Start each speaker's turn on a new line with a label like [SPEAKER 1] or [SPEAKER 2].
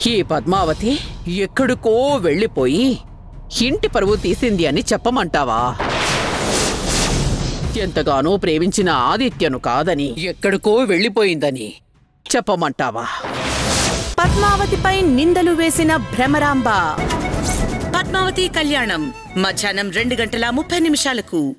[SPEAKER 1] ఈ పద్మావతి ఎక్కడికో వెళ్ళిపోయి ఇంటి పరువు తీసింది అని చెప్పమంటావా? ఎంతగానో ప్రేమించిన ఆదిత్యను కాదని ఎక్కడికో వెళ్ళిపోయిందని చెప్పమంటావా?
[SPEAKER 2] పద్మావతిపై నిందలు వేసిన భ్రమరాంబ.
[SPEAKER 3] పద్మావతి కళ్యాణం మధ్యాహ్నం 2:30 నిమిషాలకు.